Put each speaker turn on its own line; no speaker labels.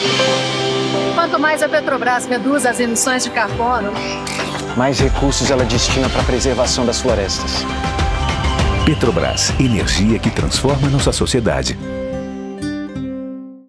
Quanto mais a Petrobras reduz as emissões de carbono,
mais recursos ela destina para a preservação das florestas.
Petrobras, energia que transforma nossa sociedade.